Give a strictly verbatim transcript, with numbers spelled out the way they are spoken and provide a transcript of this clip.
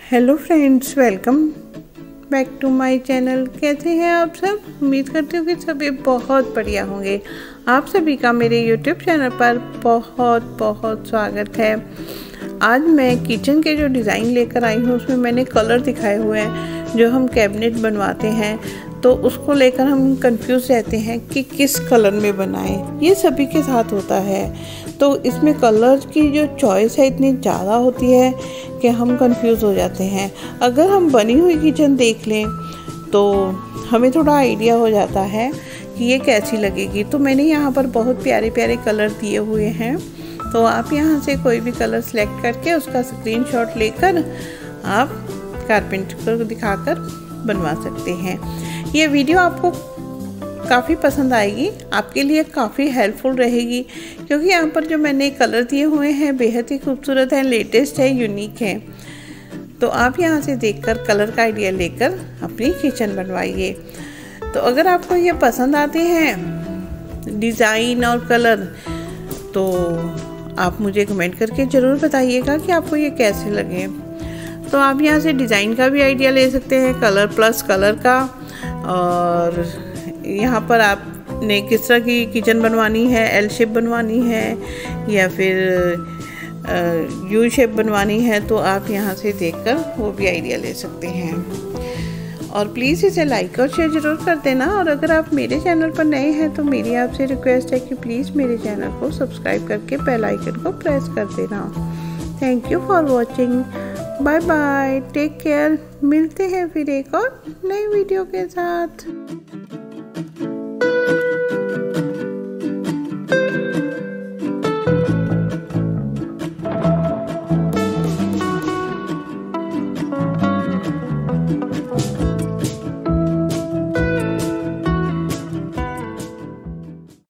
Hello friends, welcome back to my channel. कैसे हैं आप सब? उम्मीद करती हूँ कि सभी बहुत बढ़िया होंगे। आप सभी का मेरे यूट्यूब चैनल पर बहुत बहुत स्वागत है। आज मैं किचन के जो डिज़ाइन लेकर आई हूँ उसमें मैंने कलर दिखाए हुए हैं। जो हम कैबिनेट बनवाते हैं तो उसको लेकर हम कंफ्यूज रहते हैं कि किस कलर में बनाएं। ये सभी के साथ होता है। तो इसमें कलर की जो चॉइस है इतनी ज़्यादा होती है कि हम कंफ्यूज हो जाते हैं। अगर हम बनी हुई किचन देख लें तो हमें थोड़ा आइडिया हो जाता है कि ये कैसी लगेगी। तो मैंने यहाँ पर बहुत प्यारे प्यारे कलर दिए हुए हैं। तो आप यहाँ से कोई भी कलर सेलेक्ट करके उसका स्क्रीनशॉट लेकर आप कारपेंटर को दिखाकर बनवा सकते हैं। ये वीडियो आपको काफ़ी पसंद आएगी, आपके लिए काफ़ी हेल्पफुल रहेगी, क्योंकि यहाँ पर जो मैंने कलर दिए हुए हैं बेहद ही खूबसूरत हैं, लेटेस्ट है, यूनिक है। तो आप यहाँ से देखकर कलर का आइडिया लेकर अपनी किचन बनवाइए। तो अगर आपको ये पसंद आते हैं डिज़ाइन और कलर तो आप मुझे कमेंट करके ज़रूर बताइएगा कि आपको ये कैसे लगे। तो आप यहाँ से डिज़ाइन का भी आइडिया ले सकते हैं, कलर प्लस कलर का। और यहाँ पर आपने किस तरह की किचन बनवानी है, एल शेप बनवानी है या फिर यू शेप बनवानी है, तो आप यहाँ से देखकर वो भी आइडिया ले सकते हैं। और प्लीज़ इसे लाइक और शेयर ज़रूर कर देना। और अगर आप मेरे चैनल पर नए हैं तो मेरी आपसे रिक्वेस्ट है कि प्लीज़ मेरे चैनल को सब्सक्राइब करके बेल आइकन को प्रेस कर देना। Thank you for watching. Bye bye, take care. मिलते हैं फिर एक और नई वीडियो के साथ।